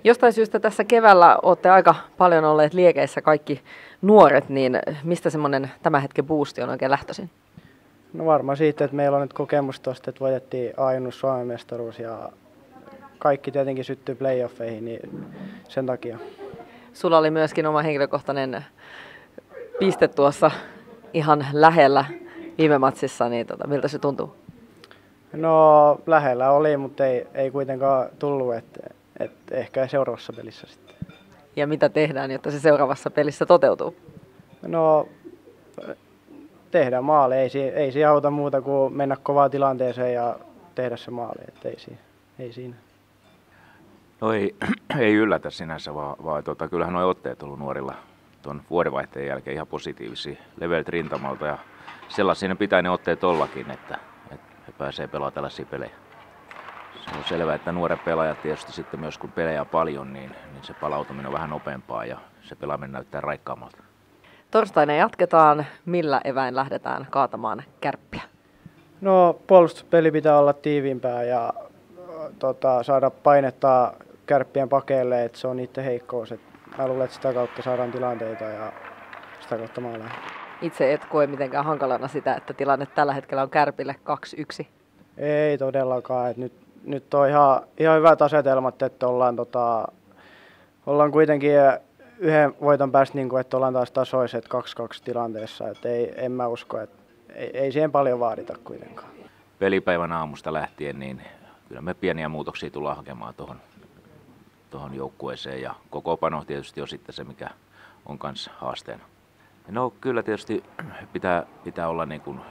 Jostain syystä tässä keväällä olette aika paljon olleet liekeissä kaikki nuoret, niin mistä semmoinen tämän hetken boosti on oikein lähtöisin? No varmaan siitä, että meillä on nyt kokemus tuosta, että voitettiin ainut Suomen mestaruus ja kaikki tietenkin syttyy playoffeihin, niin sen takia. Sulla oli myöskin oma henkilökohtainen piste tuossa ihan lähellä viime matsissa, niin miltä se tuntuu? No lähellä oli, mutta ei kuitenkaan tullut, että ehkä seuraavassa pelissä sitten. Ja mitä tehdään, jotta se seuraavassa pelissä toteutuu? No tehdään maali, ei siinä auta muuta kuin mennä kovaan tilanteeseen ja tehdä se maali, että ei siinä. No ei yllätä sinänsä, vaan kyllähän nuo otteet on ollut nuorilla tuon vuodenvaihteen jälkeen ihan positiivisia leveiltä rintamalta ja sellaisia ne pitää ne otteet ollakin, että he pääsee pelaamaan tällaisia pelejä. Se on selvää, että nuoret pelaajat tietysti sitten myös kun pelejä on paljon, niin se palautuminen on vähän nopeampaa ja se pelaaminen näyttää raikkaammalta. Torstaina jatketaan. Millä eväin lähdetään kaatamaan Kärppiä? No puolustuspeli pitää olla tiiviimpää ja saada painetta Kärppien pakeille, että se on niiden heikkous. Mä luulen, että sitä kautta saadaan tilanteita ja sitä kautta maaleja. Itse et koe mitenkään hankalana sitä, että tilanne tällä hetkellä on Kärpille 2-1. Ei todellakaan. Et nyt on ihan hyvät asetelmat, että ollaan kuitenkin yhden voiton päästä, niin kuin, että ollaan taas tasoiset 2-2 tilanteessa. Et en mä usko, että ei siihen paljon vaadita kuitenkaan. Pelipäivän aamusta lähtien, niin kyllä me pieniä muutoksia tullaan hakemaan tuohon joukkueeseen ja kokoonpano tietysti on sitten se, mikä on kanssa haasteena. No kyllä tietysti pitää olla niin kuin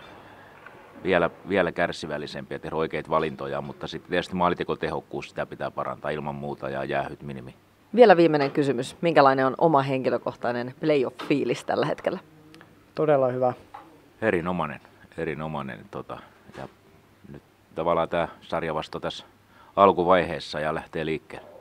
vielä kärsivällisempiä, tehdä oikeita valintoja, mutta sitten tietysti maalintekotehokkuus sitä pitää parantaa ilman muuta ja jäähyt minimi. Vielä viimeinen kysymys. Minkälainen on oma henkilökohtainen playoff-fiilis tällä hetkellä? Todella hyvä. Erinomainen. Ja nyt tavallaan tämä sarja vasta tässä alkuvaiheessa ja lähtee liikkeelle.